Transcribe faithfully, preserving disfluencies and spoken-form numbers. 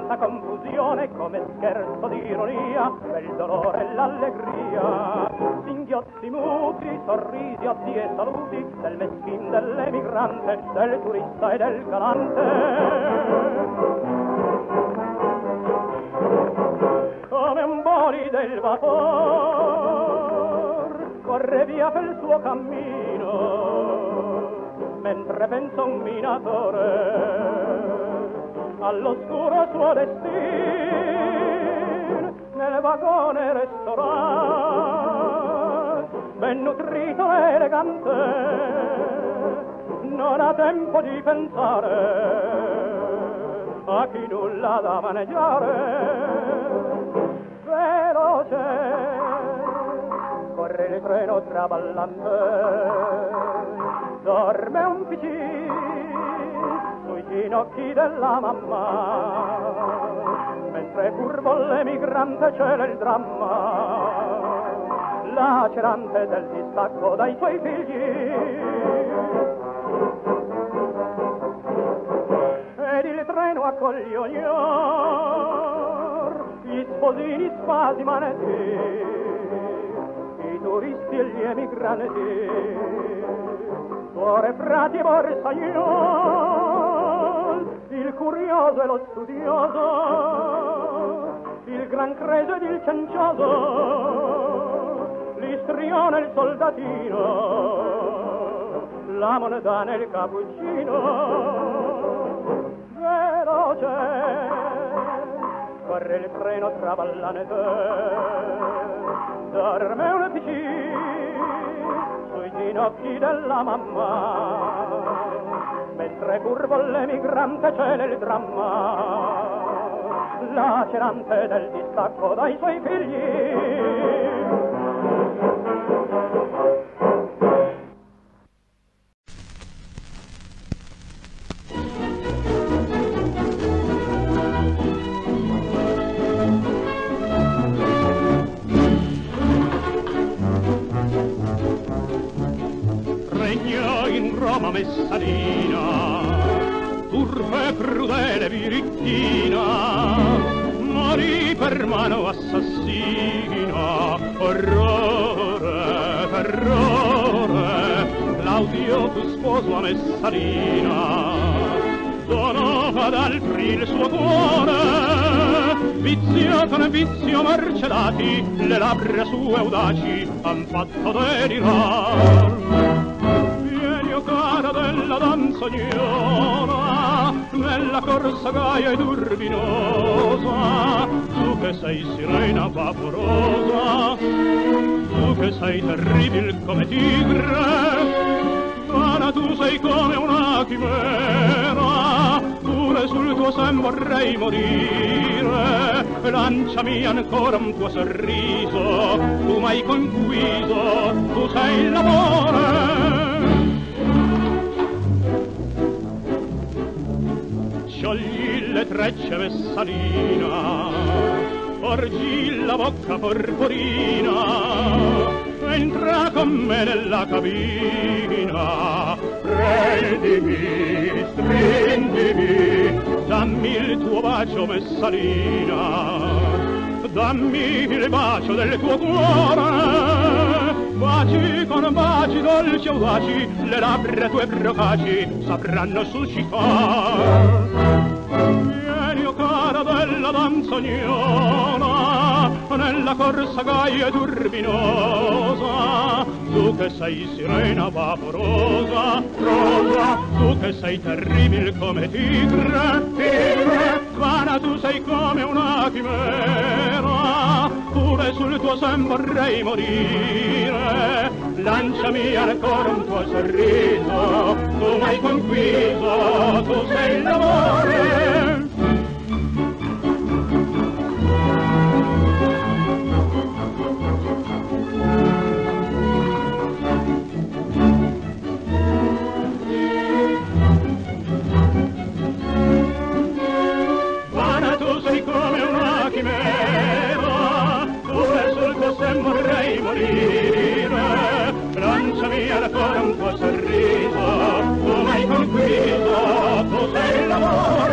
tanta confusione, come scherzo di ironia, del dolore e l'allegria. Singhiozzi muti, sorrisi, addi e saluti, del meschin, dell'emigrante, del turista e del galante. Come un boli del vapor corre via per il suo cammino, mentre pensa un minatore all'oscuro suo destino. Nel vagone restaurant ben nutrito e elegante, non ha tempo di pensare a chi nulla da maneggiare. Veloce corre il treno traballante, dorme un piccino sui ginocchi della mamma, mentre curvo l'emigrante c'è il dramma lacerante del distacco dai suoi figli. Ed il treno accoglie ognor gli sposini spasimaneti, i turisti e gli emigranti, suore, frati e borsaglioni, il curioso e lo studioso, il gran creso ed il cencioso, l'istrione e il soldatino, la moneta e il cappuccino. Veloce corre il treno traballante, dorme un piccino sui ginocchi della mamma, mentre curvo l'emigrante c'è nel dramma lacerante del distacco dai suoi figli. Roma Messalina, turpe e crudele birichina, morì per mano assassina. Orrore, terrore, Claudio fu sposo a Messalina, donò ad altri il suo cuore, vizio con vizio marcellati, le labbra sue audaci han fatto delirare. Cara della danzognona, nella corsa gaia e turbinosa, tu che sei sirena vaporosa, tu che sei terribile come tigre, Ana, tu sei come una chimera, pure sul tuo sen vorrei morire. Lanciami ancora un tuo sorriso, tu m'hai conquiso, tu sei l'amore. Sciogli le trecce Messalina, porgi la bocca porporina, entra con me nella cabina, prendimi, stringimi, dammi il tuo bacio Messalina, dammi il bacio del tuo cuore, baci con baci dolci audaci, le labbra tue procaci sapranno suscitar. Vieni, o cara della danzognona, nella corsa gaia e turbinosa, tu che sei sirena vaporosa, rosa, tu che sei terribile come tigre, tigre, vana tu sei come una chimera, pure sul tuo sen vorrei morire. Lanciami ancora un tuo sorriso, tu m'hai conquiso, tu sei l'amore. Vana tu sei come una chimera, pure sul tuo sen vorrei morire. Lanciami ancora un tuo sorriso, tu m'hai conquiso, tu sei l'amore.